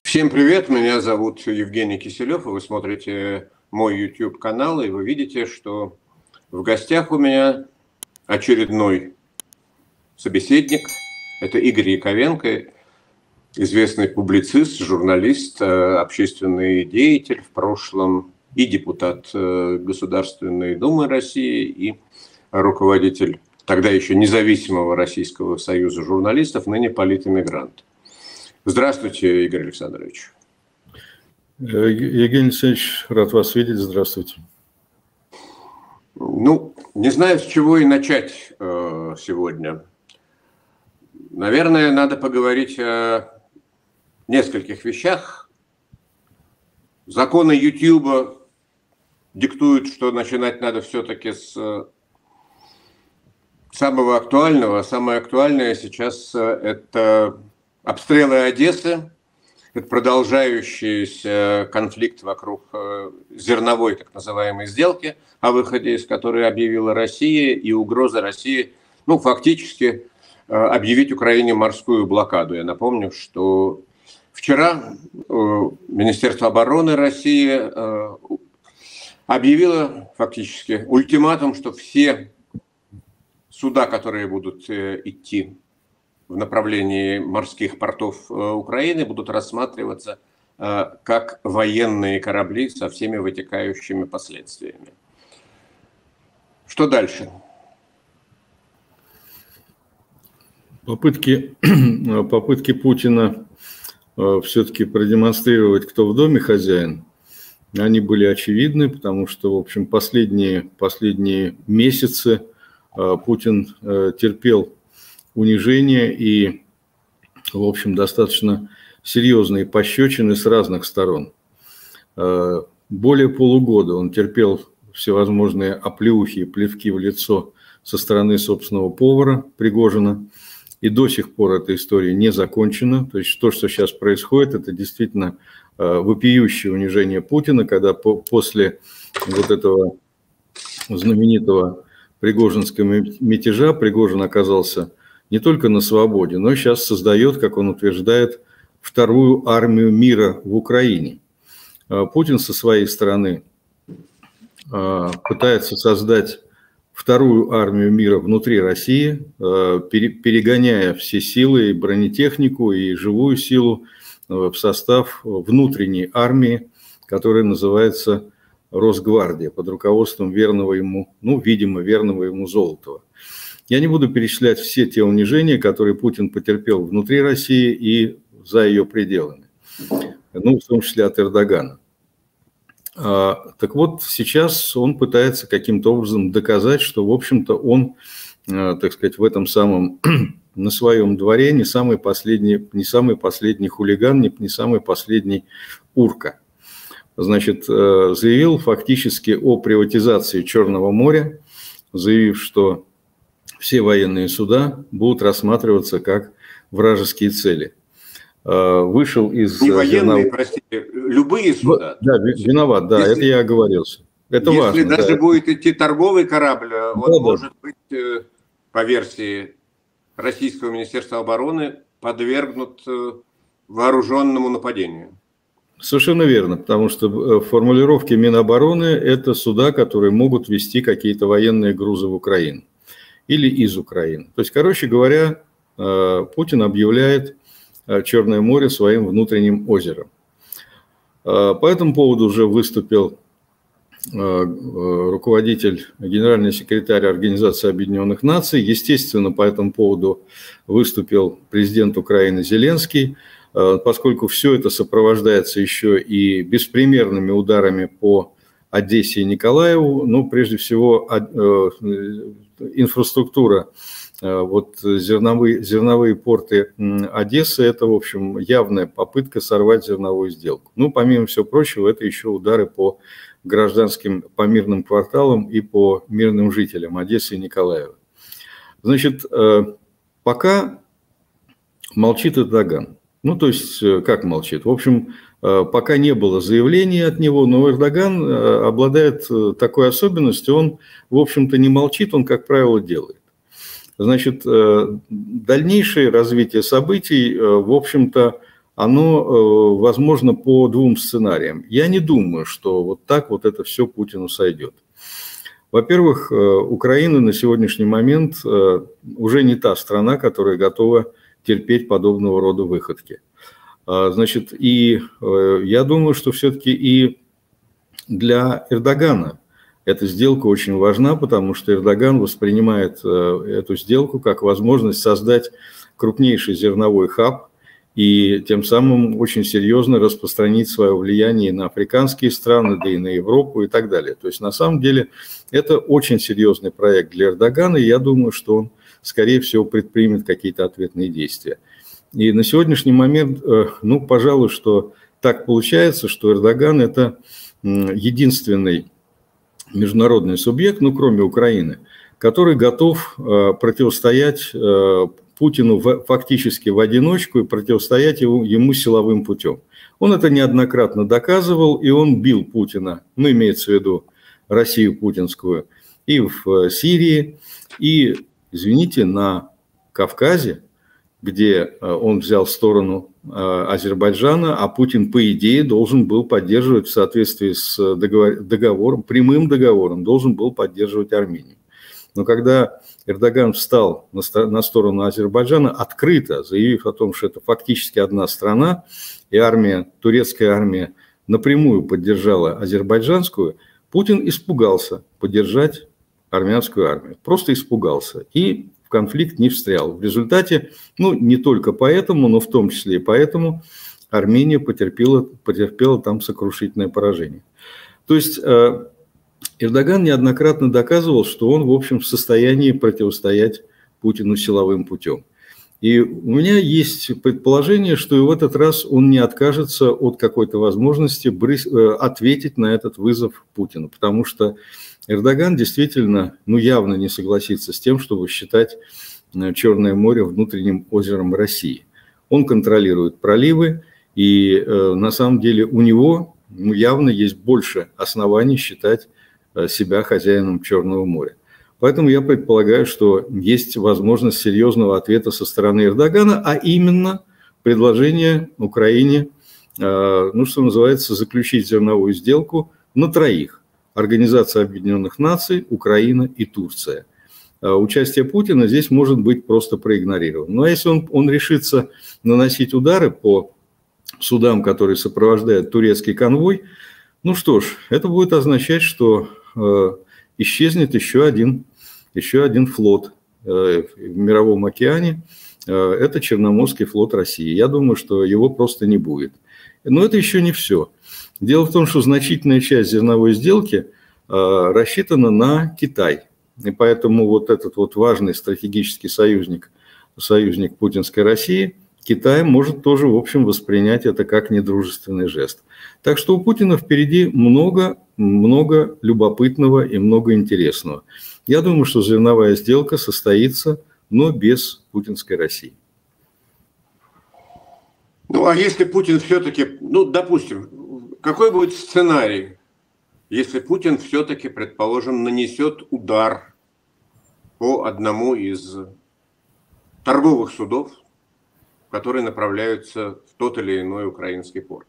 Всем привет, меня зовут Евгений Киселев, и вы смотрите мой YouTube-канал, и вы видите, что в гостях у меня очередной собеседник. Это Игорь Яковенко, известный публицист, журналист, общественный деятель в прошлом и депутат Государственной Думы России, и руководитель тогда еще независимого Российского союза журналистов, ныне политэмигрант. Здравствуйте, Игорь Александрович. Евгений Александрович, рад вас видеть. Здравствуйте. Не знаю, с чего и начать сегодня. Наверное, надо поговорить о нескольких вещах. Законы YouTube диктуют, что начинать надо все-таки с самого актуального. Самое актуальное сейчас – это обстрелы Одессы, это продолжающийся конфликт вокруг зерновой так называемой сделки, о выходе из которой объявила Россия, и угроза России, фактически объявить Украине морскую блокаду. Я напомню, что вчера Министерство обороны России объявило фактически ультиматум, что все суда, которые будут идти в направлении морских портов Украины, будут рассматриваться как военные корабли со всеми вытекающими последствиями. Что дальше? Попытки Путина все-таки продемонстрировать, кто в доме хозяин, они были очевидны, потому что, в общем, последние месяцы Путин терпел унижение и, в общем, достаточно серьезные пощечины с разных сторон. Более полугода он терпел всевозможные оплеухи и плевки в лицо со стороны собственного повара Пригожина, и до сих пор эта история не закончена. То есть то, что сейчас происходит, это действительно вопиющее унижение Путина, когда после вот этого знаменитого пригожинского мятежа Пригожин оказался не только на свободе, но сейчас создает, как он утверждает, вторую армию мира в Украине. Путин со своей стороны пытается создать вторую армию мира внутри России, перегоняя все силы, и бронетехнику, и живую силу в состав внутренней армии, которая называется Росгвардия, под руководством верного ему, видимо, верного ему Золотова. Я не буду перечислять все те унижения, которые Путин потерпел внутри России и за ее пределами, в том числе от Эрдогана. Так вот, сейчас он пытается каким-то образом доказать, что, в общем-то, он, так сказать, в этом самом, на своем дворе не самый последний хулиган, не самый последний урка. Значит, заявил фактически о приватизации Черного моря, заявив, что все военные суда будут рассматриваться как вражеские цели. Вышел из... Не военные, простите, любые суда. Да, виноват, да, это я оговорился. Это важно. Если даже будет идти торговый корабль, он может быть, по версии Российского Министерства обороны, подвергнут вооруженному нападению. Совершенно верно, потому что в формулировке Минобороны это суда, которые могут везти какие-то военные грузы в Украину или из Украины. То есть, короче говоря, Путин объявляет Черное море своим внутренним озером. По этому поводу уже выступил руководитель, генеральный секретарь Организации Объединенных Наций. Естественно, по этому поводу выступил президент Украины Зеленский, поскольку все это сопровождается еще и беспримерными ударами по Одессе и Николаеву. Прежде всего, инфраструктура, зерновые порты Одессы – это, в общем, явная попытка сорвать зерновую сделку. Помимо всего прочего, это еще удары по гражданским, по мирным кварталам и по мирным жителям Одессы и Николаева. Значит, пока молчит Эрдоган. То есть, как молчит? В общем, пока не было заявления от него, но Эрдоган обладает такой особенностью, он, в общем-то, не молчит, он, как правило, делает. Значит, дальнейшее развитие событий, в общем-то, оно возможно по двум сценариям. Я не думаю, что вот так вот это все Путину сойдет. Во-первых, Украина на сегодняшний момент уже не та страна, которая готова терпеть подобного рода выходки. Значит, и я думаю, что все-таки и для Эрдогана эта сделка очень важна, потому что Эрдоган воспринимает эту сделку как возможность создать крупнейший зерновой хаб и тем самым очень серьезно распространить свое влияние на африканские страны, да и на Европу и так далее. То есть на самом деле это очень серьезный проект для Эрдогана, и я думаю, что он, скорее всего, предпримет какие-то ответные действия. И на сегодняшний момент, ну, пожалуй, что так получается, что Эрдоган – это единственный международный субъект, ну, кроме Украины, который готов противостоять Путину фактически в одиночку и противостоять ему силовым путем. Он это неоднократно доказывал, и он бил Путина, ну, имеется в виду Россию путинскую, и в Сирии, и, извините, на Кавказе, где он взял сторону Азербайджана, а Путин, по идее, должен был поддерживать в соответствии с договором, прямым договором, должен был поддерживать Армению. Но когда Эрдоган встал на сторону Азербайджана, открыто заявив о том, что это фактически одна страна, и армия, турецкая армия напрямую поддержала азербайджанскую, Путин испугался поддержать армянскую армию. Просто испугался. И в конфликт не встрял. В результате, ну, не только поэтому, но в том числе и поэтому Армения потерпела там сокрушительное поражение. То есть Эрдоган неоднократно доказывал, что он, в общем, в состоянии противостоять Путину силовым путем. И у меня есть предположение, что и в этот раз он не откажется от какой-то возможности ответить на этот вызов Путину, потому что Эрдоган действительно, ну, явно не согласится с тем, чтобы считать Черное море внутренним озером России. Он контролирует проливы, и на самом деле у него, ну, явно есть больше оснований считать себя хозяином Черного моря. Поэтому я предполагаю, что есть возможность серьезного ответа со стороны Эрдогана, а именно предложение Украине, ну, что называется, заключить зерновую сделку на троих. Организация Объединенных Наций, Украина и Турция. Участие Путина здесь может быть просто проигнорировано. Но если он решится наносить удары по судам, которые сопровождают турецкий конвой, ну что ж, это будет означать, что исчезнет еще один флот в Мировом океане. Это Черноморский флот России. Я думаю, что его просто не будет. Но это еще не все. Дело в том, что значительная часть зерновой сделки рассчитана на Китай. И поэтому вот этот вот важный стратегический союзник путинской России, Китай может тоже, в общем, воспринять это как недружественный жест. Так что у Путина впереди много любопытного и много интересного. Я думаю, что зерновая сделка состоится, но без путинской России. Ну, а если Путин все-таки, ну, допустим, какой будет сценарий, если Путин все-таки, предположим, нанесет удар по одному из торговых судов, которые направляются в тот или иной украинский порт?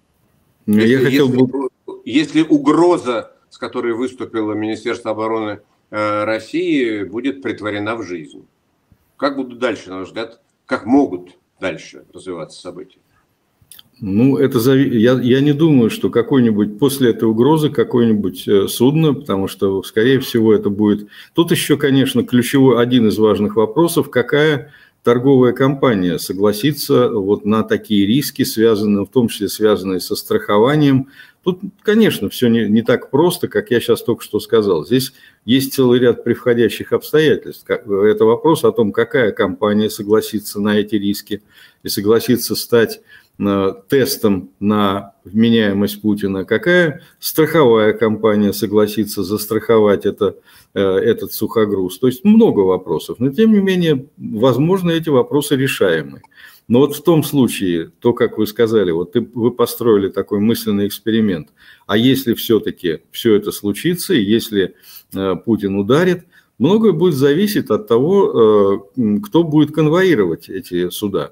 Если угроза, с которой выступило Министерство обороны России, будет претворена в жизнь, как будут дальше, на ваш взгляд, как могут дальше развиваться события? Ну, я не думаю, что после этой угрозы какое-нибудь судно, потому что, скорее всего, это будет... Тут еще, конечно, ключевой один из важных вопросов, какая торговая компания согласится вот на такие риски, в том числе связанные со страхованием. Тут, конечно, все не так просто, как я сейчас только что сказал. Здесь есть целый ряд превходящих обстоятельств. Это вопрос о том, какая компания согласится на эти риски и согласится стать тестом на вменяемость Путина, какая страховая компания согласится застраховать этот сухогруз. То есть много вопросов, но тем не менее, возможно, эти вопросы решаемы. Но вот в том случае, то, как вы сказали, вот вы построили такой мысленный эксперимент, а если все-таки все это случится, и если Путин ударит, многое будет зависеть от того, кто будет конвоировать эти суда.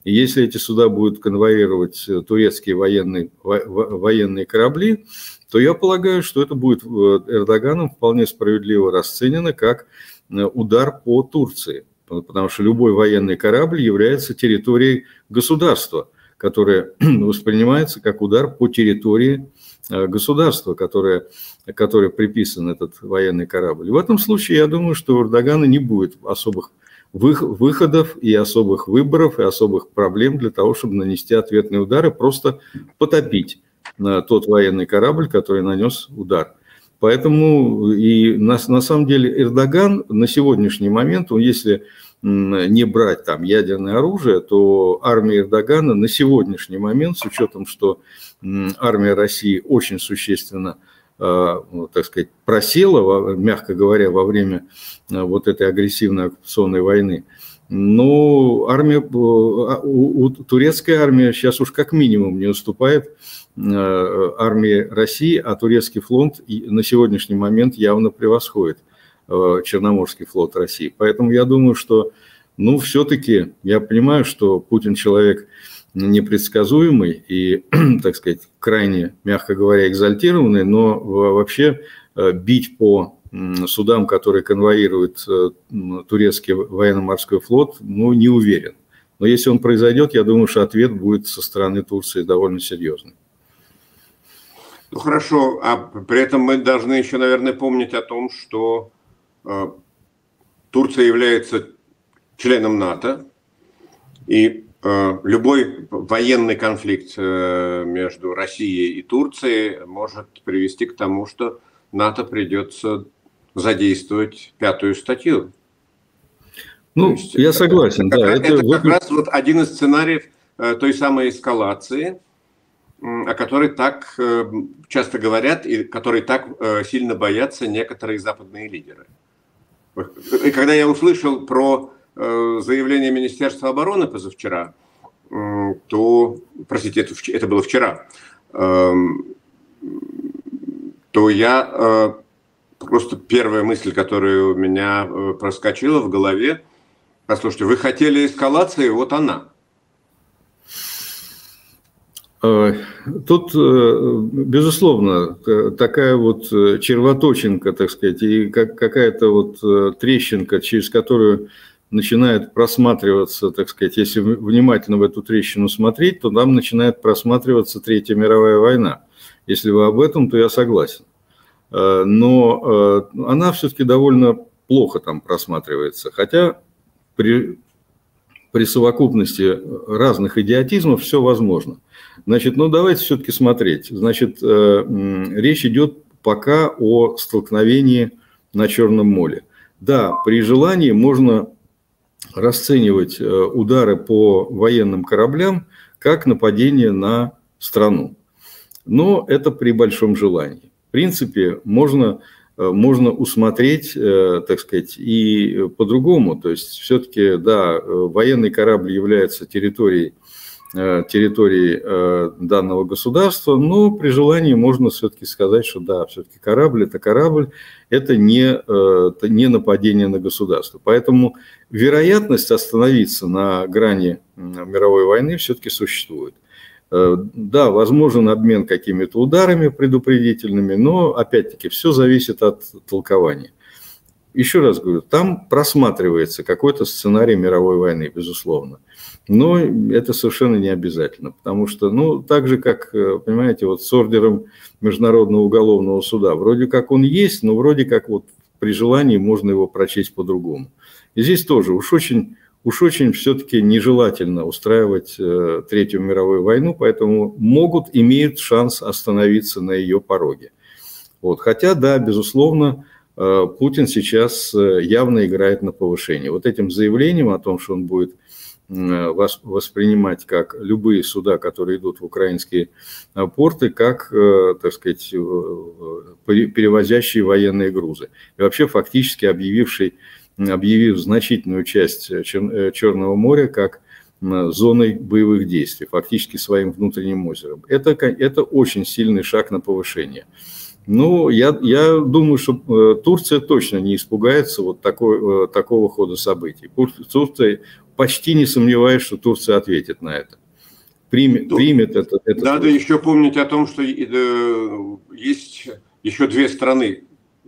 И если эти суда будут конвоировать турецкие военные корабли, то я полагаю, что это будет Эрдоганом вполне справедливо расценено как удар по Турции, потому что любой военный корабль является территорией государства, которое воспринимается как удар по территории государства, которое приписан этот военный корабль. В этом случае я думаю, что у Эрдогана не будет особых выходов и особых выборов, и особых проблем для того, чтобы нанести ответные удары, просто потопить тот военный корабль, который нанес удар. Поэтому и на самом деле Эрдоган на сегодняшний момент, если не брать там ядерное оружие, то армия Эрдогана на сегодняшний момент, с учетом, что армия России очень существенно, так сказать, просела, мягко говоря, во время вот этой агрессивной оккупационной войны, но турецкая армия сейчас уж как минимум не уступает армии России, а турецкий флот на сегодняшний момент явно превосходит Черноморский флот России. Поэтому я думаю, что, все-таки я понимаю, что Путин человек непредсказуемый и, так сказать, крайне, мягко говоря, экзальтированный, но вообще бить по судам, которые конвоируют турецкий военно-морской флот, не уверен. Но если он произойдет, я думаю, что ответ будет со стороны Турции довольно серьезный. Хорошо, а при этом мы должны еще, наверное, помнить о том, что Турция является членом НАТО, и любой военный конфликт между Россией и Турцией может привести к тому, что НАТО придется задействовать 5-ю статью. Я согласен, да. Это как раз вот один из сценариев той самой эскалации, о которой так часто говорят и которой так сильно боятся некоторые западные лидеры. И когда я услышал про заявление Министерства обороны позавчера, простите, это было вчера, то я просто первая мысль, которая у меня проскочила в голове: послушайте, вы хотели эскалации, вот она. Тут, безусловно, такая вот червоточинка, так сказать, и какая-то вот трещинка, через которую начинает просматриваться, так сказать, если внимательно в эту трещину смотреть, то там начинает просматриваться Третья мировая война. Если вы об этом, то я согласен. Но она все-таки довольно плохо там просматривается, хотя при совокупности разных идиотизмов все возможно. Значит, давайте все-таки смотреть. Значит, речь идет пока о столкновении на Черном море. Да, при желании можно расценивать удары по военным кораблям как нападение на страну. Но это при большом желании. В принципе, можно усмотреть, так сказать, и по-другому. То есть, все-таки, да, военный корабль является территорией данного государства, но при желании можно все-таки сказать, что да, все-таки корабль, это не нападение на государство. Поэтому вероятность остановиться на грани мировой войны все-таки существует. Да, возможен обмен какими-то ударами предупредительными, но, опять-таки, все зависит от толкования. Еще раз говорю, там просматривается какой-то сценарий мировой войны, безусловно. Но это совершенно не обязательно, потому что, так же, как, понимаете, вот с ордером Международного уголовного суда, вроде как он есть, но вроде как вот при желании можно его прочесть по-другому. И здесь тоже уж очень все-таки нежелательно устраивать Третью мировую войну, поэтому имеют шанс остановиться на ее пороге. Вот. Хотя, да, безусловно, Путин сейчас явно играет на повышение. Вот этим заявлением о том, что он будет воспринимать как любые суда, которые идут в украинские порты, как, так сказать, перевозящие военные грузы. И вообще фактически объявив значительную часть Черного моря как зоной боевых действий, фактически своим внутренним озером. Это очень сильный шаг на повышение. Я думаю, что Турция точно не испугается вот такого хода событий. Турция почти не сомневаюсь, что Турция ответит на это. Примет это. Надо еще помнить о том, что есть еще две страны,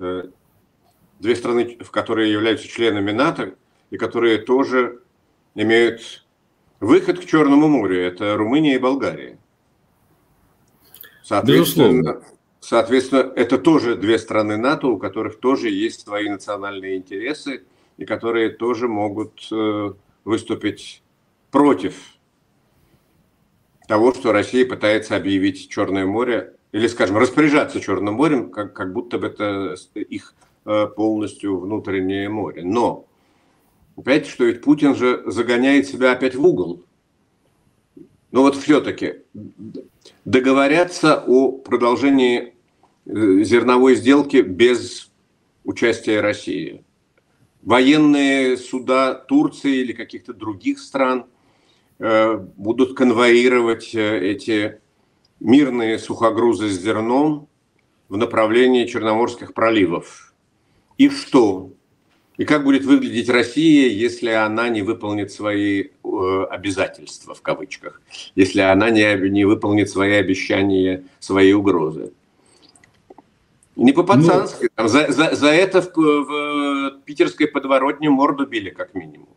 которые являются членами НАТО и которые тоже имеют выход к Черному морю. Это Румыния и Болгария. Соответственно, это тоже две страны НАТО, у которых тоже есть свои национальные интересы и которые тоже могут выступить против того, что Россия пытается объявить Черное море, или, скажем, распоряжаться Черным морем, как будто бы это их полностью внутреннее море. Но, опять, что ведь Путин же загоняет себя опять в угол. Но вот все-таки договорятся о продолжении зерновой сделки без участия России. Военные суда Турции или каких-то других стран будут конвоировать эти мирные сухогрузы с зерном в направлении Черноморских проливов. И что? И как будет выглядеть Россия, если она не выполнит свои обязательства, в кавычках, если она не выполнит свои обещания, свои угрозы? Не по-пацански. За это в питерской подворотне морду били, как минимум.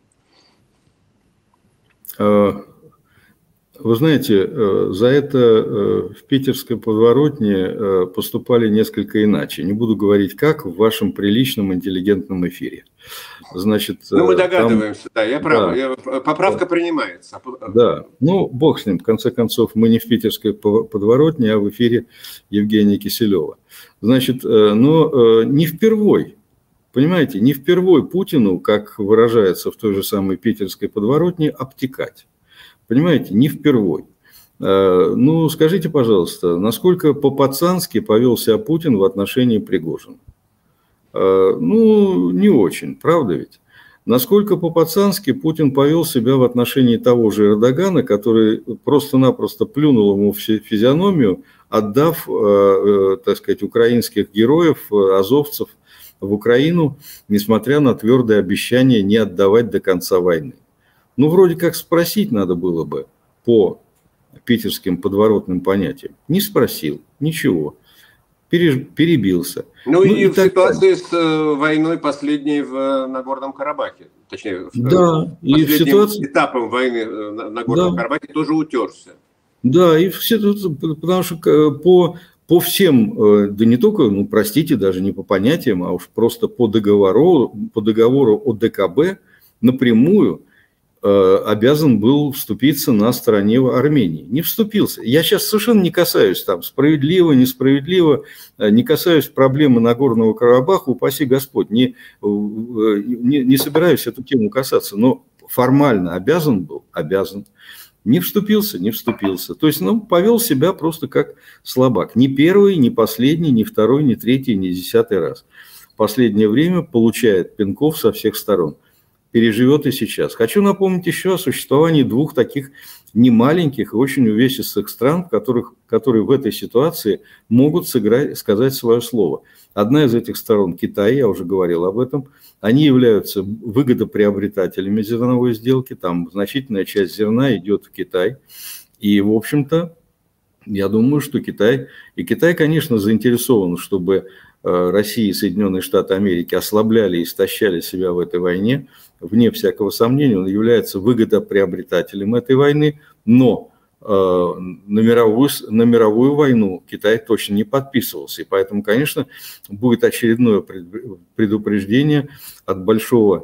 Вы знаете, за это в питерской подворотне поступали несколько иначе. Не буду говорить как в вашем приличном, интеллигентном эфире. Значит, мы догадываемся, да, я прав. Да, поправка принимается. Да, бог с ним. В конце концов, мы не в питерской подворотне, а в эфире Евгения Киселева. Значит, но не впервой, понимаете, не впервой Путину, как выражается в той же самой питерской подворотне, обтекать. Понимаете, не впервой. Скажите, пожалуйста, насколько по-пацански повел себя Путин в отношении Пригожина? Не очень, правда ведь? Насколько по-пацански Путин повел себя в отношении того же Эрдогана, который просто-напросто плюнул ему в физиономию, отдав, так сказать, украинских героев, азовцев в Украину, несмотря на твердое обещание не отдавать до конца войны. Вроде как спросить надо было бы по питерским подворотным понятиям. Не спросил, ничего, перебился. И в ситуации с войной последней в Нагорном Карабахе, точнее, последним этапом войны на Нагорном Карабахе тоже утерся. Да, потому что по всем, да не только, простите, даже не по понятиям, а уж просто по договору ОДКБ напрямую обязан был вступиться на стороне Армении. Не вступился. Я сейчас совершенно не касаюсь там справедливо, несправедливо, не касаюсь проблемы Нагорного Карабаха, упаси Господь. Не собираюсь эту тему касаться, но формально обязан был, обязан. Не вступился, не вступился. То есть, повел себя просто как слабак. Ни первый, ни последний, ни второй, ни третий, ни 10-й раз. В последнее время получает пинков со всех сторон. Переживет и сейчас. Хочу напомнить еще о существовании двух таких немаленьких и очень увесистых стран, которые в этой ситуации могут сказать свое слово. Одна из этих сторон – Китай, я уже говорил об этом. Они являются выгодоприобретателями зерновой сделки. Там значительная часть зерна идет в Китай. И, в общем-то, я думаю, что Китай, конечно, заинтересован, чтобы Россия и Соединенные Штаты Америки ослабляли и истощали себя в этой войне. Вне всякого сомнения, он является выгодоприобретателем этой войны, но на мировую войну Китай точно не подписывался. И поэтому, конечно, будет очередное предупреждение от большого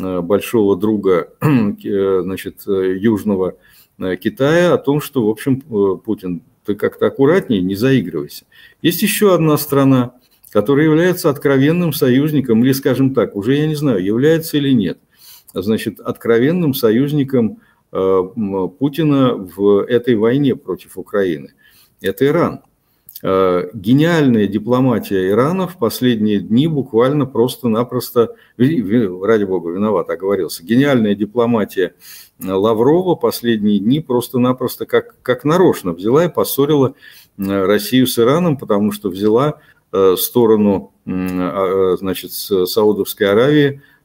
друга, значит, Южного Китая о том, что, в общем, Путин, ты как-то аккуратнее, не заигрывайся. Есть еще одна страна, которая является откровенным союзником, или, скажем так, уже я не знаю, является или нет, значит, откровенным союзником Путина в этой войне против Украины. Это Иран. Гениальная дипломатия Ирана в последние дни буквально просто-напросто, ради бога, виноват, оговорился, гениальная дипломатия Лаврова последние дни просто-напросто как нарочно взяла и поссорила Россию с Ираном, потому что взяла сторону, значит, Саудовской Аравии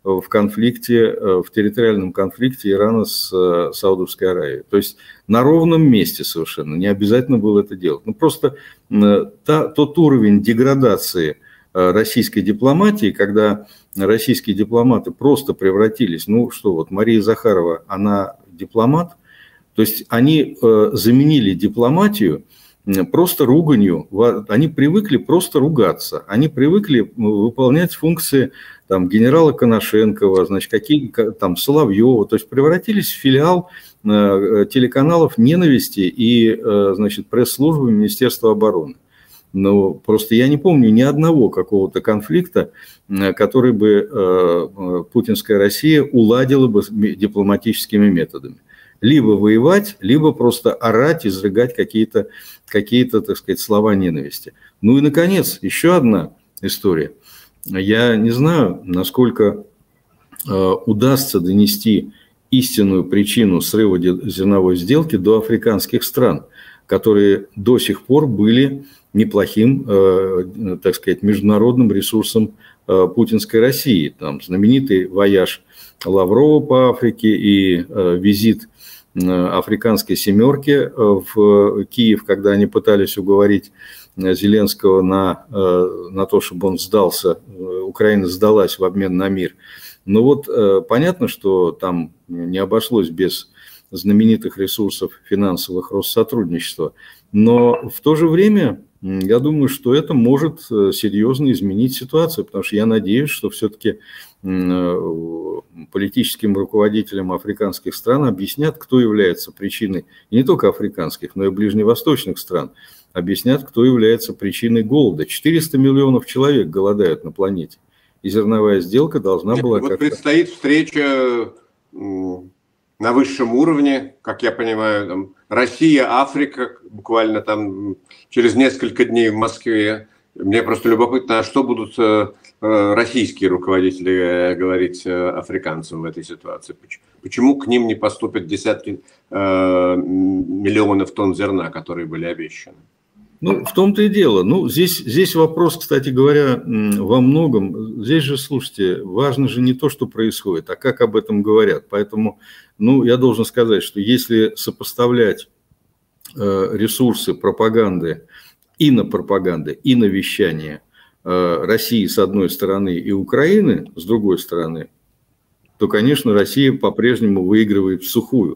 в конфликте, в территориальном конфликте Ирана с Саудовской Аравией. То есть на ровном месте совершенно, не обязательно было это делать. Ну, просто тот уровень деградации российской дипломатии, когда российские дипломаты просто превратились, ну что, вот Мария Захарова, она дипломат, то есть они заменили дипломатию просто руганью, они привыкли просто ругаться, они привыкли выполнять функции там, генерала Коношенкова, значит, там, Соловьева, то есть превратились в филиал телеканалов ненависти и, значит, пресс-службы Министерства обороны. Но просто я не помню ни одного какого-то конфликта, который бы путинская Россия уладила бы дипломатическими методами. Либо воевать, либо просто орать, изрыгать какие-то, так сказать, слова ненависти. Ну и, наконец, еще одна история. Я не знаю, насколько удастся донести истинную причину срыва зерновой сделки до африканских стран, которые до сих пор были неплохим, так сказать, международным ресурсом путинской России. Там знаменитый вояж Лаврова по Африке и визит африканской семерки в Киев, когда они пытались уговорить Зеленского на то, чтобы он сдался, Украина сдалась в обмен на мир. Но вот понятно, что там не обошлось без знаменитых ресурсов финансовых Россотрудничества, но в то же время я думаю, что это может серьезно изменить ситуацию, потому что я надеюсь, что все-таки политическим руководителям африканских стран объяснят, кто является причиной, и не только африканских, но и ближневосточных стран, объяснят, кто является причиной голода. 400 миллионов человек голодают на планете, и зерновая сделка должна была как-то... Вот предстоит встреча на высшем уровне, как я понимаю, там, Россия, Африка, буквально там через несколько дней в Москве. Мне просто любопытно, а что будут российские руководители говорить африканцам в этой ситуации? Почему к ним не поступят десятки миллионов тонн зерна, которые были обещаны? Ну, в том-то и дело. Ну, здесь вопрос, кстати говоря, во многом. Здесь же, слушайте, важно же не то, что происходит, а как об этом говорят. Поэтому, ну, я должен сказать, что если сопоставлять ресурсы пропаганды, и на вещание России с одной стороны и Украины с другой стороны, то, конечно, Россия по-прежнему выигрывает всухую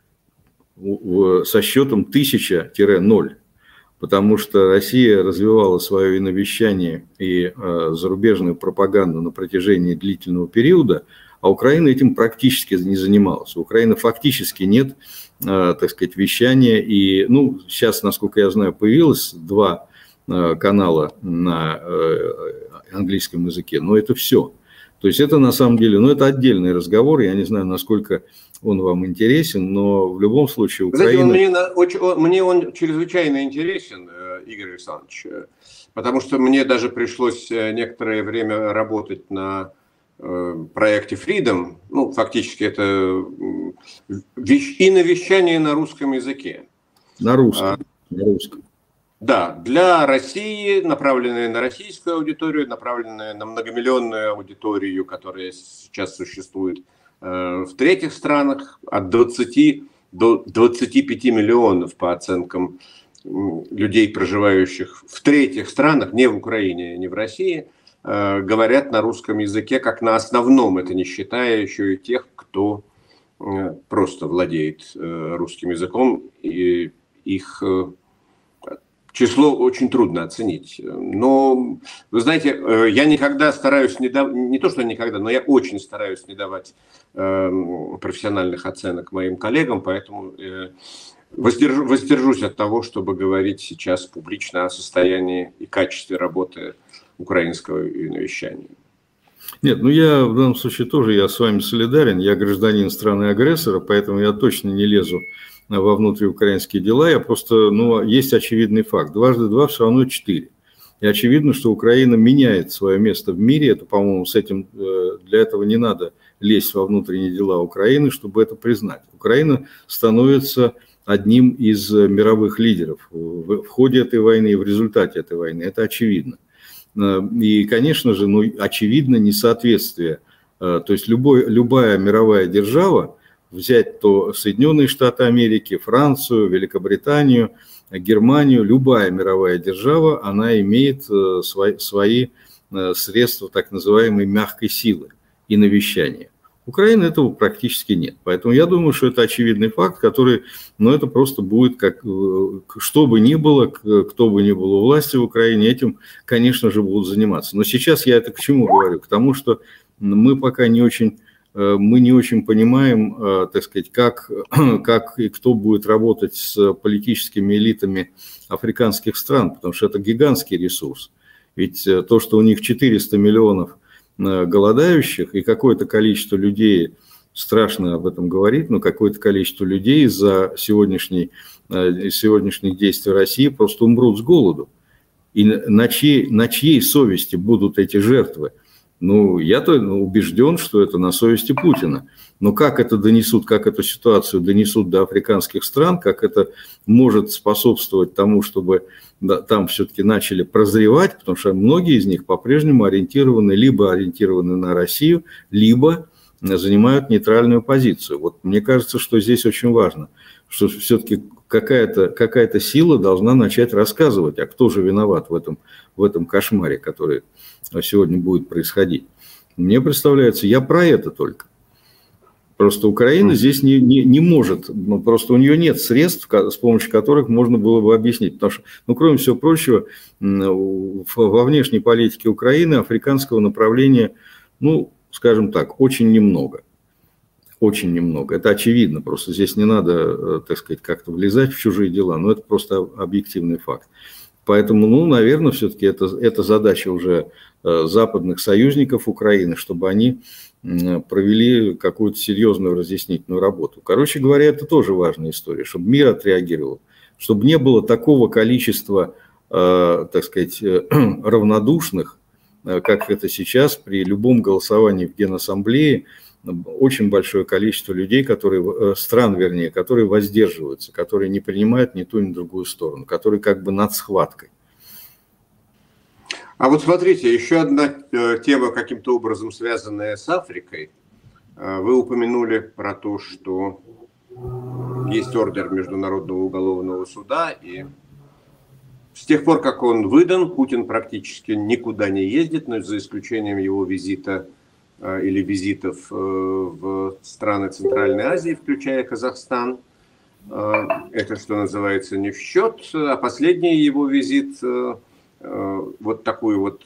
со счетом 1000-0. Потому что Россия развивала свое иновещание и зарубежную пропаганду на протяжении длительного периода, а Украина этим практически не занималась. У Украины фактически нет, так сказать, вещания. И, ну, сейчас, насколько я знаю, появилось 2 канала на английском языке, но это все. То есть это на самом деле, ну, это отдельный разговор, я не знаю, насколько он вам интересен, но в любом случае Украина... Знаете, мне он чрезвычайно интересен, Игорь Александрович, потому что мне даже пришлось некоторое время работать на проекте Freedom, ну, фактически это иновещание на русском языке. На русском. Да, для России, направленная на российскую аудиторию, направленная на многомиллионную аудиторию, которая сейчас существует в третьих странах, от 20 до 25 миллионов по оценкам людей, проживающих в третьих странах, не в Украине, не в России, говорят на русском языке как на основном, это не считая еще и тех, кто просто владеет русским языком, и их число очень трудно оценить. Но, вы знаете, я никогда стараюсь не то что никогда, но я очень стараюсь не давать профессиональных оценок моим коллегам, поэтому воздержусь от того, чтобы говорить сейчас публично о состоянии и качестве работы украинского иновещания. Нет, ну я в данном случае тоже я с вами солидарен, я гражданин страны-агрессора, поэтому я точно не лезу во внутриукраинские дела, я просто, ну, есть очевидный факт, 2 × 2 все равно 4. И очевидно, что Украина меняет свое место в мире, это, по-моему, для этого не надо лезть во внутренние дела Украины, чтобы это признать. Украина становится одним из мировых лидеров в ходе этой войны и в результате этой войны, это очевидно. И, конечно же, ну, очевидно несоответствие То есть любая мировая держава, взять то Соединенные Штаты Америки, Францию, Великобританию, Германию, любая мировая держава, она имеет свои средства так называемой мягкой силы и навещания. Украины этого практически нет. Поэтому я думаю, что это очевидный факт, который, ну, это просто будет, как, что бы ни было, кто бы ни был у власти в Украине, этим, конечно же, будут заниматься. Но сейчас я это к чему говорю? К тому, что мы пока не очень понимаем, так сказать, как и кто будет работать с политическими элитами африканских стран, потому что это гигантский ресурс. Ведь то, что у них 400 миллионов голодающих и какое-то количество людей, страшно об этом говорить, но какое-то количество людей из-за сегодняшних действий России просто умрут с голоду. И на чьей совести будут эти жертвы? Ну, я-то убежден, что это на совести Путина. Но как это донесут, как эту ситуацию донесут до африканских стран, как это может способствовать тому, чтобы там все-таки начали прозревать, потому что многие из них по-прежнему либо ориентированы на Россию, либо занимают нейтральную позицию. Вот мне кажется, что здесь очень важно, что все-таки какая-то сила должна начать рассказывать, а кто же виноват в этом кошмаре, который сегодня будет происходить. Мне представляется, я про это только. Просто Украина здесь не может, просто у нее нет средств, с помощью которых можно было бы объяснить. Потому что, кроме всего прочего, во внешней политике Украины африканского направления, скажем так, очень немного. Очень немного. Это очевидно, просто здесь не надо, так сказать, как-то влезать в чужие дела, но это просто объективный факт. Поэтому, наверное, все-таки это задача уже западных союзников Украины, чтобы они провели какую-то серьезную разъяснительную работу. Короче говоря, это тоже важная история, чтобы мир отреагировал, чтобы не было такого количества, так сказать, равнодушных, как это сейчас при любом голосовании в Генассамблее, очень большое количество людей, стран, которые воздерживаются, которые не принимают ни ту, ни другую сторону, которые как бы над схваткой. А вот смотрите, еще одна тема, каким-то образом связанная с Африкой. Вы упомянули про то, что есть ордер Международного уголовного суда, и с тех пор, как он выдан, Путин практически никуда не ездит, но за исключением его визита или визитов в страны Центральной Азии, включая Казахстан. Это, что называется, не в счет. А последний его визит, вот такую вот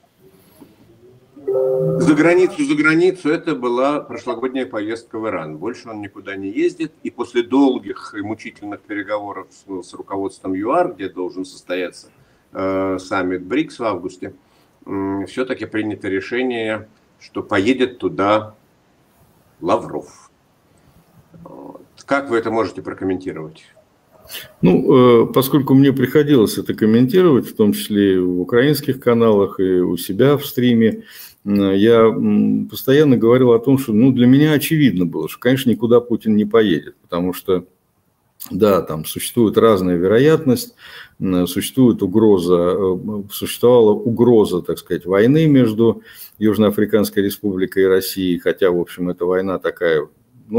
за границу, это была прошлогодняя поездка в Иран. Больше он никуда не ездит. И после долгих и мучительных переговоров с руководством ЮАР, где должен состояться саммит БРИКС в августе, все-таки принято решение, что поедет туда Лавров. Как вы это можете прокомментировать? Поскольку мне приходилось это комментировать, в том числе и в украинских каналах, и у себя в стриме, я постоянно говорил о том, что для меня очевидно было, что, конечно, никуда Путин не поедет, потому что, да, там существует разная вероятность, существовала угроза, так сказать, войны между Южноафриканской Республикой и Россией, хотя, в общем, эта война такая,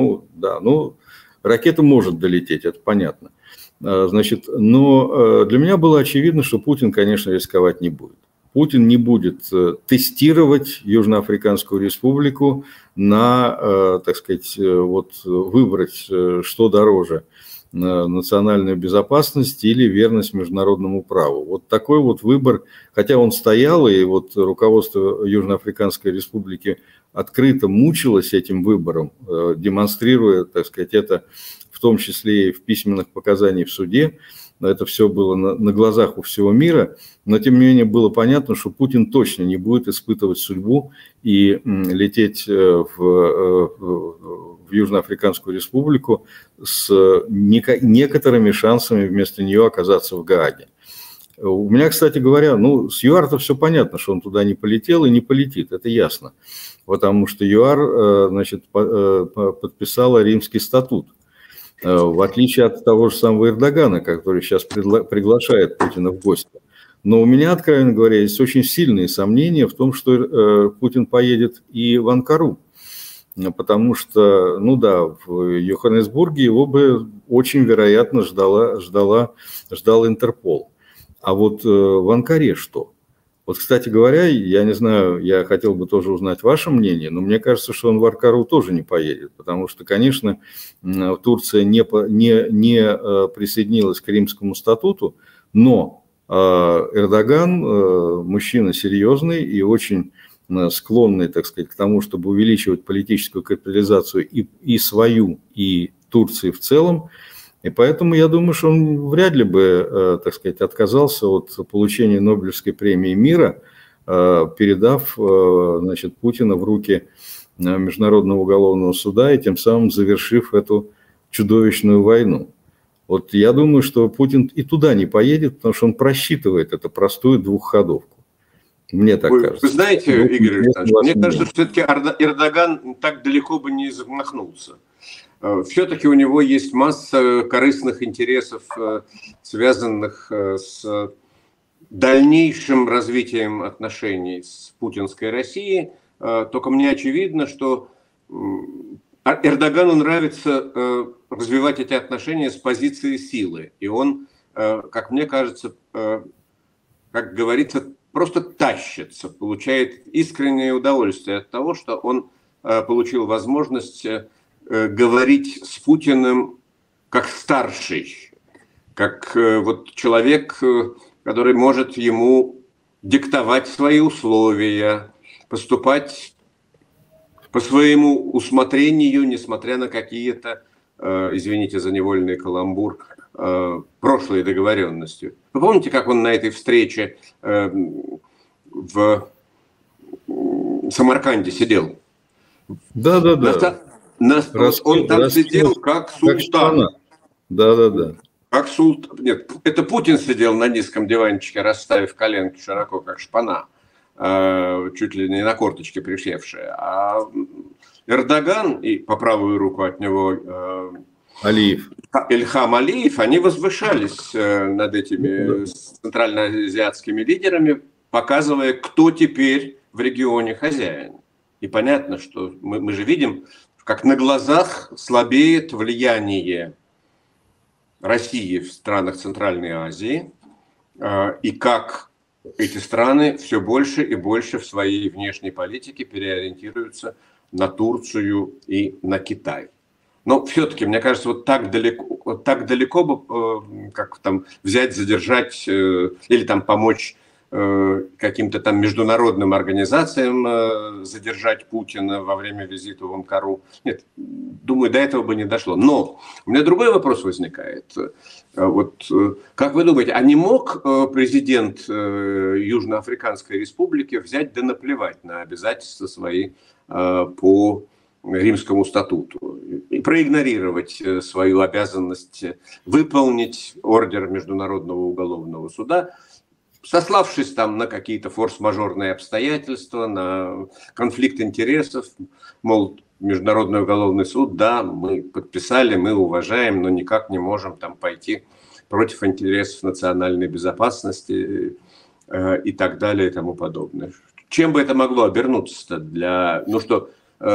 ракета может долететь, это понятно. Значит, но для меня было очевидно, что Путин, конечно, рисковать не будет. Путин не будет тестировать Южноафриканскую Республику на, так сказать, выбрать, что дороже, национальную безопасность или верность международному праву. Вот такой вот выбор, хотя он стоял, и руководство Южноафриканской Республики открыто мучилось этим выбором, демонстрируя, так сказать, это в том числе и в письменных показаниях в суде. Это все было на глазах у всего мира, но тем не менее было понятно, что Путин точно не будет испытывать судьбу и лететь в Южноафриканскую Республику с некоторыми шансами вместо нее оказаться в Гааге. У меня, кстати говоря, с ЮАР-то все понятно, что он туда не полетел и не полетит, это ясно, потому что ЮАР, значит, подписала Римский статут. В отличие от того же самого Эрдогана, который сейчас приглашает Путина в гости. Но у меня, откровенно говоря, есть очень сильные сомнения в том, что Путин поедет и в Анкару. потому что, ну да, в Йоханнесбурге его бы очень вероятно ждал Интерпол. А вот в Анкаре что? Вот, кстати говоря, я не знаю, я хотел бы тоже узнать ваше мнение, но мне кажется, что он в Анкару тоже не поедет, потому что, конечно, Турция не присоединилась к Римскому статуту, но Эрдоган мужчина серьезный и очень склонный, так сказать, к тому, чтобы увеличивать политическую капитализацию и свою, и Турции в целом. И поэтому я думаю, что он вряд ли бы, так сказать, отказался от получения Нобелевской премии мира, передав, значит, Путина в руки Международного уголовного суда и тем самым завершив эту чудовищную войну. Вот я думаю, что Путин и туда не поедет, потому что он просчитывает эту простую двухходовку. Мне так кажется. Вы знаете, Игорь Александрович, мне кажется, что все-таки Эрдоган так далеко бы не замахнулся. Все-таки у него есть масса корыстных интересов, связанных с дальнейшим развитием отношений с путинской Россией. Только мне очевидно, что Эрдогану нравится развивать эти отношения с позиции силы. И он, как мне кажется, как говорится, просто тащится, получает искреннее удовольствие от того, что он получил возможность говорить с Путиным как старший, как вот человек, который может ему диктовать свои условия, поступать по своему усмотрению, несмотря на какие-то, извините за невольный каламбур, прошлые договоренности. Вы помните, как он на этой встрече в Самарканде сидел? Да. Он там сидел как султан. Да. Как султан. Нет, это Путин сидел на низком диванчике, расставив коленки широко, как шпана, чуть ли не на корточке присевшие. А Эрдоган и по правую руку от него Алиев. Ильхам Алиев, они возвышались над этими центральноазиатскими лидерами, показывая, кто теперь в регионе хозяин. И понятно, что мы же видим, как на глазах слабеет влияние России в странах Центральной Азии, и как эти страны все больше и больше в своей внешней политике переориентируются на Турцию и на Китай. Но все-таки, мне кажется, вот так далеко бы, как там взять, задержать или там помочь каким-то там международным организациям задержать Путина во время визита в Анкару. Нет, думаю, до этого бы не дошло. Но у меня другой вопрос возникает. Вот как вы думаете, а не мог президент Южноафриканской Республики взять да наплевать на обязательства свои по Римскому статуту и проигнорировать свою обязанность выполнить ордер Международного уголовного суда, сославшись там на какие-то форс-мажорные обстоятельства, на конфликт интересов, мол, Международный уголовный суд, да, мы подписали, мы уважаем, но никак не можем там пойти против интересов национальной безопасности и так далее и тому подобное. Чем бы это могло обернуться для... Ну что,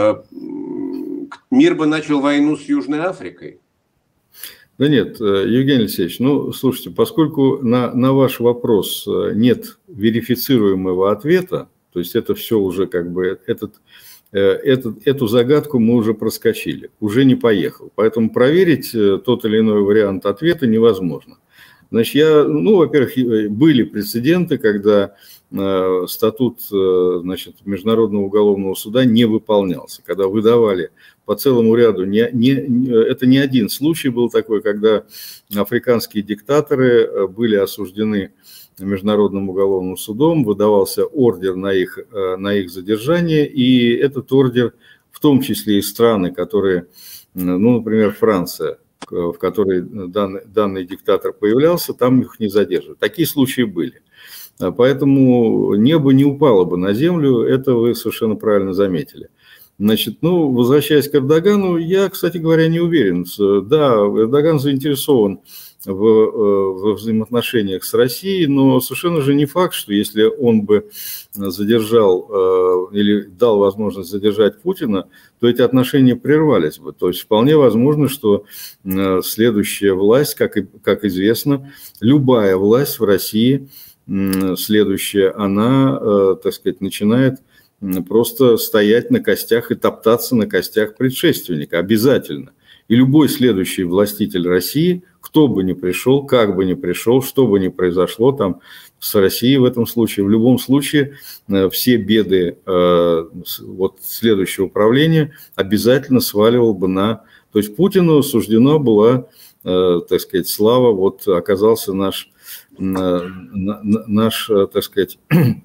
мир бы начал войну с Южной Африкой? Да нет, Евгений Алексеевич, ну, слушайте, поскольку на ваш вопрос нет верифицируемого ответа, то есть это все уже как бы, эту загадку мы уже проскочили, уже не поехал. Поэтому проверить тот или иной вариант ответа невозможно. Значит, во-первых, были прецеденты, когда статут, значит, Международного уголовного суда не выполнялся, когда выдавали по целому ряду, это не один случай был такой, когда африканские диктаторы были осуждены Международным уголовным судом, выдавался ордер на их задержание, и этот ордер, в том числе и страны, которые, ну, например, Франция, в которой данный диктатор появлялся, там их не задерживают. Такие случаи были. Поэтому небо не упало бы на землю, это вы совершенно правильно заметили. Значит, ну, возвращаясь к Эрдогану, я, кстати говоря, не уверен. Да, Эрдоган заинтересован во взаимоотношениях с Россией, но совершенно же не факт, что если он бы задержал или дал возможность задержать Путина, то эти отношения прервались бы. То есть вполне возможно, что следующая власть, как известно, любая власть в России, следующая, она, так сказать, начинает просто стоять на костях и топтаться на костях предшественника, обязательно. И любой следующий властитель России, кто бы ни пришел, как бы ни пришел, что бы ни произошло там с Россией в этом случае, в любом случае все беды вот следующего правления обязательно сваливал бы на... То есть Путину суждена была, так сказать, слава, вот оказался наш, так сказать,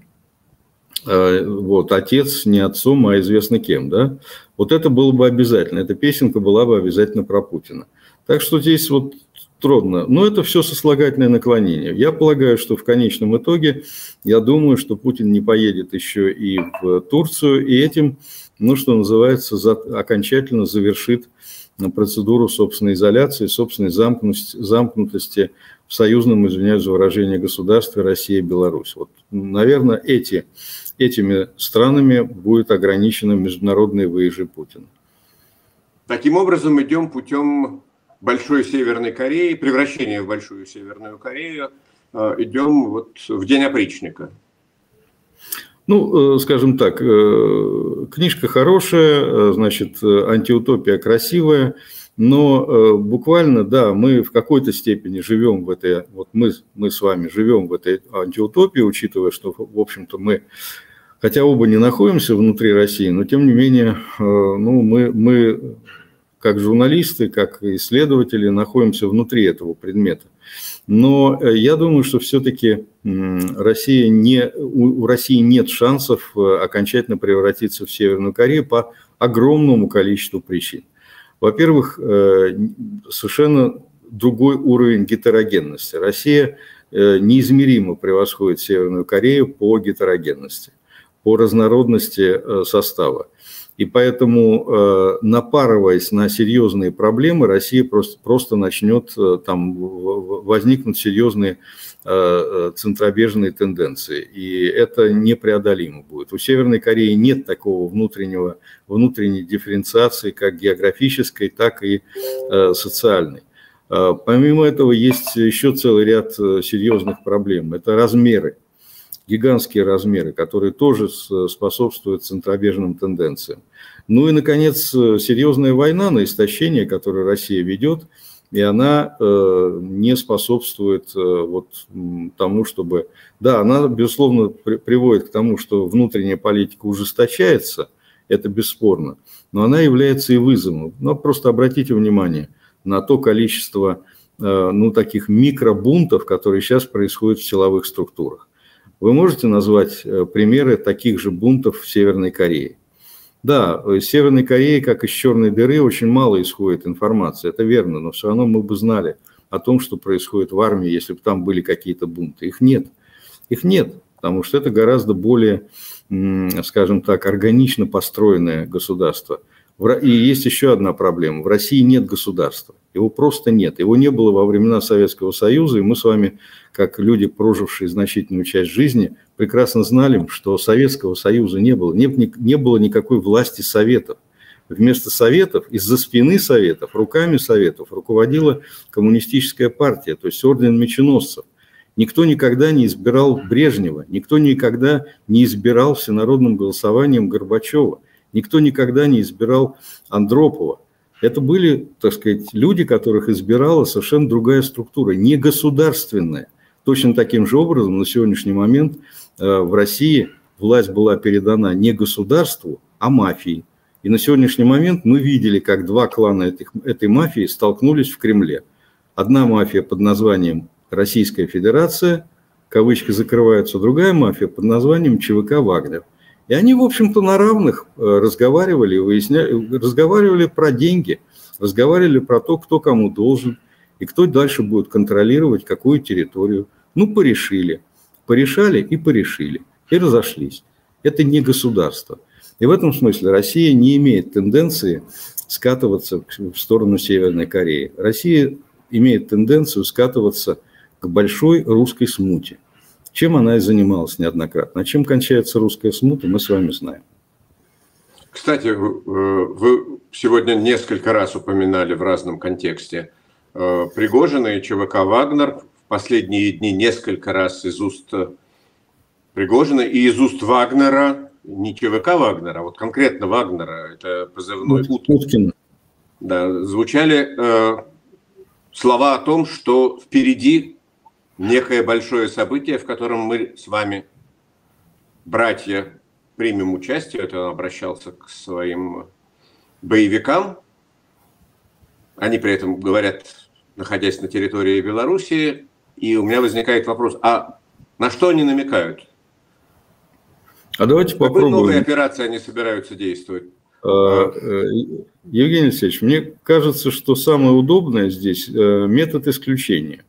вот, отец не отцом, а известно кем, да? Вот это было бы обязательно, эта песенка была бы обязательно про Путина. Так что здесь вот трудно. Но это все сослагательное наклонение. Я полагаю, что в конечном итоге, я думаю, что Путин не поедет еще и в Турцию, и этим, ну, что называется, окончательно завершит процедуру собственной изоляции, собственной замкнутости в союзном, извиняюсь за выражение, государстве Россия и Беларусь. Вот, наверное, этими странами будет ограничены международные выезды Путина. Таким образом, идем путем Большой Северной Кореи, превращения в Большую Северную Корею, идем вот в день опричника. Ну, скажем так, книжка хорошая, значит, антиутопия красивая, но буквально, да, мы в какой-то степени живем в этой, вот мы с вами живем в этой антиутопии, учитывая, что, в общем-то, мы, хотя оба не находимся внутри России, но, тем не менее, ну, мы как журналисты, как исследователи находимся внутри этого предмета. Но я думаю, что все-таки у России нет шансов окончательно превратиться в Северную Корею по огромному количеству причин. Во-первых, совершенно другой уровень гетерогенности. Россия неизмеримо превосходит Северную Корею по гетерогенности, по разнородности состава. И поэтому, напарываясь на серьезные проблемы, Россия просто начнет, там возникнут серьезные центробежные тенденции. И это непреодолимо будет. У Северной Кореи нет такого внутренней дифференциации, как географической, так и социальной. Помимо этого, есть еще целый ряд серьезных проблем. Это размеры. Гигантские размеры, которые тоже способствуют центробежным тенденциям. Ну и, наконец, серьезная война на истощение, которую Россия ведет, и она не способствует вот тому, чтобы... Да, она, безусловно, приводит к тому, что внутренняя политика ужесточается, это бесспорно, но она является и вызовом. Но просто обратите внимание на то количество, ну, таких микробунтов, которые сейчас происходят в силовых структурах. Вы можете назвать примеры таких же бунтов в Северной Корее? Да, из Северной Кореи, как из черной дыры, очень мало исходит информации, это верно, но все равно мы бы знали о том, что происходит в армии, если бы там были какие-то бунты. Их нет, потому что это гораздо более, скажем так, органично построенное государство. И есть еще одна проблема. В России нет государства. Его просто нет. Его не было во времена Советского Союза. И мы с вами, как люди, прожившие значительную часть жизни, прекрасно знали, что Советского Союза не было. Не было никакой власти советов. Вместо советов, из-за спины советов, руками советов руководила коммунистическая партия, то есть орден меченосцев. Никто никогда не избирал Брежнева. Никто никогда не избирал всенародным голосованием Горбачева. Никто никогда не избирал Андропова. Это были, так сказать, люди, которых избирала совершенно другая структура, не государственная. Точно таким же образом на сегодняшний момент в России власть была передана не государству, а мафии. И на сегодняшний момент мы видели, как два клана этой мафии столкнулись в Кремле. Одна мафия под названием Российская Федерация, кавычки закрываются, другая мафия под названием ЧВК «Вагнер». И они, в общем-то, на равных разговаривали про деньги, разговаривали про то, кто кому должен и кто дальше будет контролировать какую территорию. Ну, порешали и порешили, и разошлись. Это не государство. И в этом смысле Россия не имеет тенденции скатываться в сторону Северной Кореи. Россия имеет тенденцию скатываться к большой русской смуте. Чем она и занималась неоднократно. А чем кончается русская смута, мы с вами знаем. Кстати, вы сегодня несколько раз упоминали в разном контексте Пригожина и ЧВК «Вагнер». В последние дни несколько раз из уст Пригожина и из уст Вагнера, не ЧВК «Вагнера», а вот конкретно Вагнера, это позывной Уткин. Да, звучали слова о том, что впереди некое большое событие, в котором мы с вами, братья, примем участие. Это он обращался к своим боевикам. Они при этом говорят, находясь на территории Белоруссии. И у меня возникает вопрос, а на что они намекают? А давайте попробуем. Какой новой операции они собираются действовать? Евгений Алексеевич, мне кажется, что самое удобное здесь метод исключения.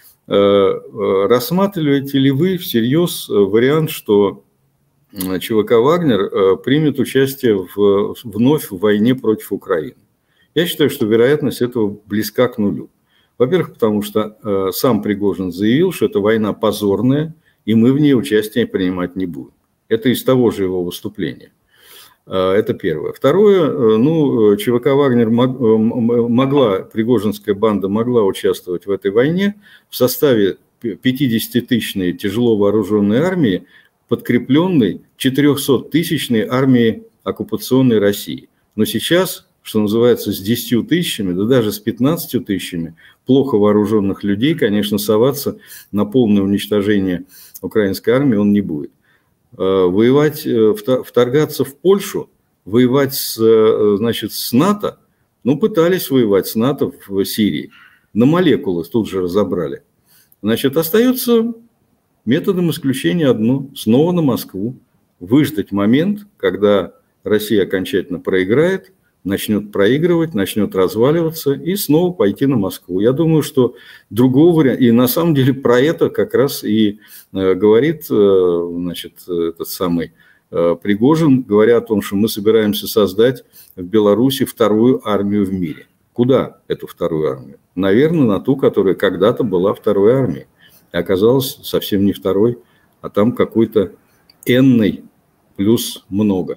Рассматриваете ли вы всерьез вариант, что ЧВК «Вагнер» примет участие вновь в войне против Украины? Я считаю, что вероятность этого близка к нулю. Во-первых, потому что сам Пригожин заявил, что эта война позорная, и мы в ней участие принимать не будем. Это из того же его выступления. Это первое. Второе, ЧВК «Вагнер» могла, Пригожинская банда могла участвовать в этой войне в составе 50-тысячной тяжело вооруженной армии, подкрепленной 400-тысячной армией оккупационной России. Но сейчас, что называется, с 10 тысячами, да даже с 15 тысячами плохо вооруженных людей, конечно, соваться на полное уничтожение украинской армии он не будет. Воевать, вторгаться в Польшу, воевать с НАТО, пытались воевать с НАТО в Сирии, на молекулы тут же разобрали. Значит, остается методом исключения одно: снова на Москву, выждать момент, когда Россия окончательно проиграет, начнет проигрывать, начнет разваливаться, и снова пойти на Москву. Я думаю, что другого варианта, и на самом деле про это как раз и говорит, этот самый Пригожин, говоря о том, что мы собираемся создать в Беларуси вторую армию в мире. Куда эту вторую армию? Наверное, на ту, которая когда-то была второй армией. И оказалась совсем не второй, а там какой-то энный плюс много.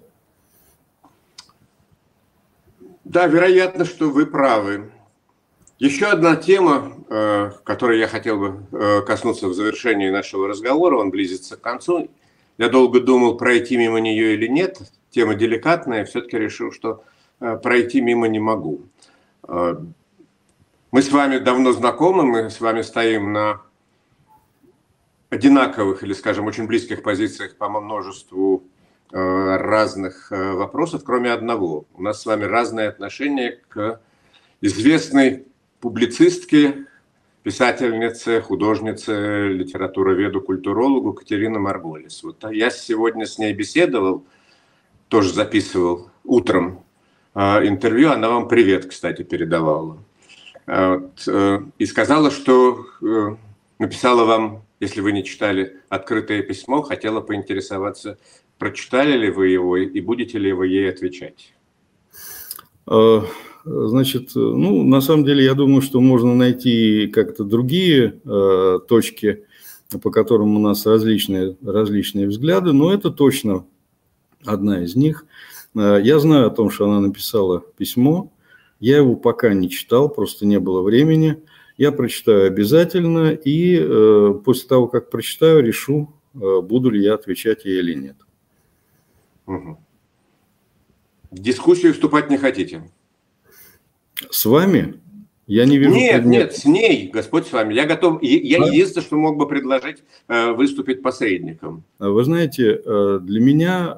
Да, вероятно, что вы правы. Еще одна тема, которой я хотел бы коснуться в завершении нашего разговора, он близится к концу. Я долго думал, пройти мимо нее или нет. Тема деликатная, все-таки решил, что пройти мимо не могу. Мы с вами давно знакомы, мы с вами стоим на одинаковых или, скажем, очень близких позициях по множеству разных вопросов, кроме одного. У нас с вами разное отношение к известной публицистке, писательнице, художнице, литературоведу, культурологу Катерине Марголис. Вот я сегодня с ней беседовал, тоже записывал утром интервью, она вам привет, кстати, передавала. И сказала, что написала вам, если вы не читали открытое письмо, хотела поинтересоваться, прочитали ли вы его и будете ли вы ей отвечать? Значит, на самом деле, я думаю, что можно найти как-то другие точки, по которым у нас различные взгляды, но это точно одна из них. Я знаю о том, что она написала письмо. Я его пока не читал, просто не было времени. Я прочитаю обязательно, и после того, как прочитаю, решу, буду ли я отвечать ей или нет. Угу. В дискуссию вступать не хотите? С вами? Я не вижу. Нет, с ней, Господь с вами. Я готов. Я единственное, что мог бы предложить, выступить посредником. Вы знаете, для меня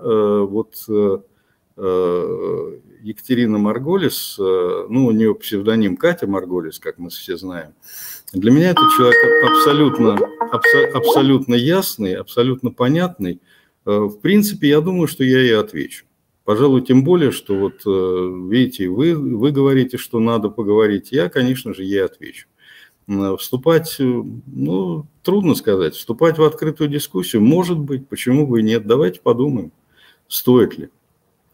Екатерина Марголис, у нее псевдоним Катя Марголис, как мы все знаем. Для меня это человек абсолютно ясный, абсолютно понятный. В принципе, я думаю, что я ей отвечу. Пожалуй, тем более, что видите, вы говорите, что надо поговорить, я, конечно же, ей отвечу. Вступать, трудно сказать, вступать в открытую дискуссию, может быть, почему бы и нет, давайте подумаем, стоит ли.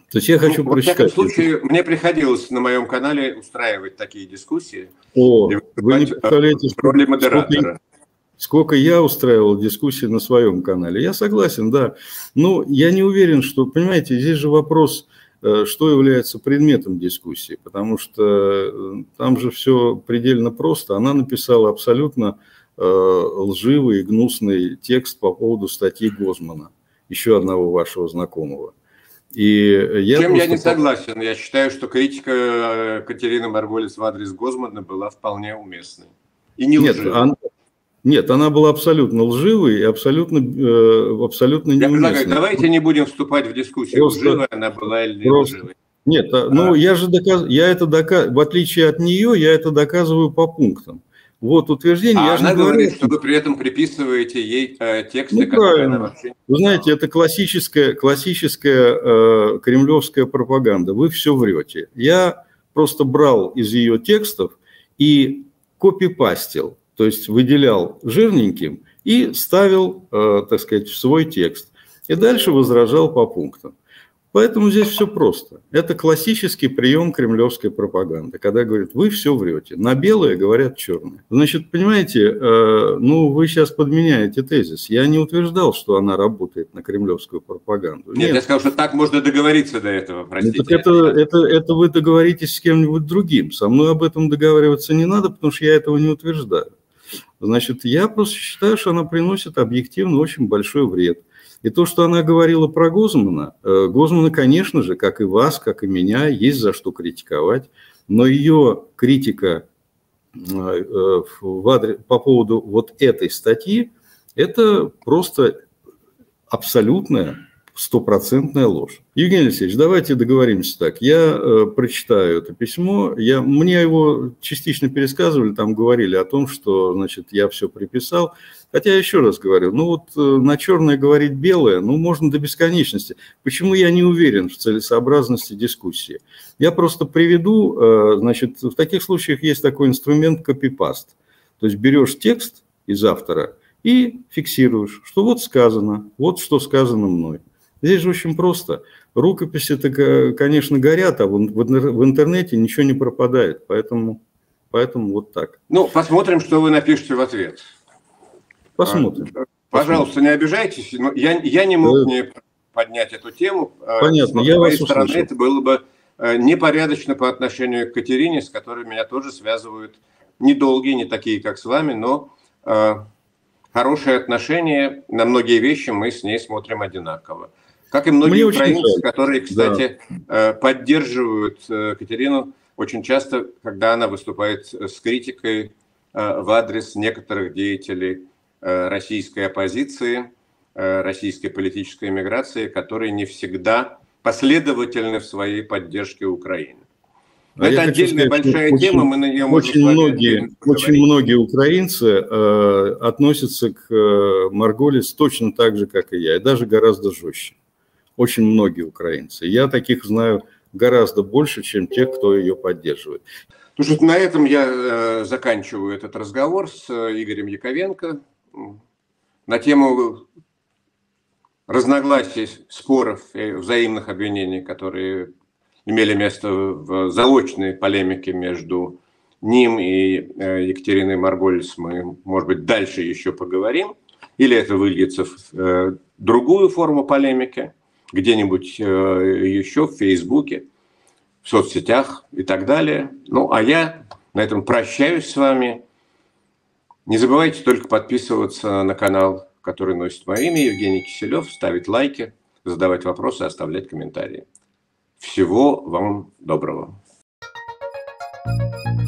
То есть я хочу во всяком прочитать. случае, мне приходилось на моем канале устраивать такие дискуссии. Вы не представляете, в роли модератора. Сколько я устраивал дискуссии на своем канале. Я согласен, да. Но я не уверен, что, понимаете, здесь же вопрос, что является предметом дискуссии, потому что там же все предельно просто. Она написала абсолютно лживый и гнусный текст по поводу статьи Гозмана, еще одного вашего знакомого. Чем я не согласен. Я считаю, что критика Катерины Марголис в адрес Гозмана была вполне уместной. И не лживой. Нет, она была абсолютно лживой и абсолютно неуместной. Я предлагаю, давайте не будем вступать в дискуссию, лживая она была или не лживой. Нет, ну я же доказываю, в отличие от нее, я это доказываю по пунктам. Вот утверждение. Она говорит, что вы при этом приписываете ей тексты, которые она вообще... Вы знаете, это классическая кремлевская пропаганда. Вы все врете. Я просто брал из ее текстов и копипастил. То есть выделял жирненьким и ставил, так сказать, в свой текст. И дальше возражал по пунктам. Поэтому здесь все просто. Это классический прием кремлевской пропаганды, когда говорят, вы все врете. На белое говорят черное. Значит, понимаете, вы сейчас подменяете тезис. Я не утверждал, что она работает на кремлевскую пропаганду. Нет, я сказал, что так можно договориться до этого, простите. Это вы договоритесь с кем-нибудь другим. Со мной об этом договариваться не надо, потому что я этого не утверждаю. Значит, я просто считаю, что она приносит объективно очень большой вред. И то, что она говорила про Гозмана, конечно же, как и вас, как и меня, есть за что критиковать. Но ее критика по поводу вот этой статьи, это просто абсолютная, стопроцентная ложь. Евгений Алексеевич, давайте договоримся так. Я прочитаю это письмо. Мне его частично пересказывали, там говорили о том, что, значит, я все приписал. Хотя, еще раз говорю, на черное говорить белое, можно до бесконечности. Почему я не уверен в целесообразности дискуссии? Я просто приведу, значит, в таких случаях есть такой инструмент копипаст. То есть берешь текст из автора и фиксируешь, что вот сказано, вот что сказано мной. Здесь же очень просто. Рукописи-то, конечно, горят, а в интернете ничего не пропадает. Поэтому вот так. Посмотрим, что вы напишете в ответ. Посмотрим. Пожалуйста, не обижайтесь. Но я не мог не поднять эту тему. Понятно, я вас услышал. Это было бы непорядочно по отношению к Катерине, с которой меня тоже связывают недолгие, не такие, как с вами, но хорошие отношения. На многие вещи мы с ней смотрим одинаково. Как и многие украинцы, которые, кстати, поддерживают Катерину очень часто, когда она выступает с критикой в адрес некоторых деятелей российской оппозиции, российской политической эмиграции, которые не всегда последовательны в своей поддержке Украины. Это отдельная большая тема, мы на нее можем очень многие украинцы относятся к Марголис точно так же, как и я, и даже гораздо жестче. Очень многие украинцы. Я таких знаю гораздо больше, чем тех, кто ее поддерживает. На этом я заканчиваю этот разговор с Игорем Яковенко на тему разногласий, споров и взаимных обвинений, которые имели место в заочной полемике между ним и Екатериной Марголис. Мы, может быть, дальше еще поговорим. Или это выльется в другую форму полемики, где-нибудь еще в Фейсбуке, в соцсетях и так далее. А я на этом прощаюсь с вами. Не забывайте только подписываться на канал, который носит мое имя, Евгений Киселев, ставить лайки, задавать вопросы, оставлять комментарии. Всего вам доброго.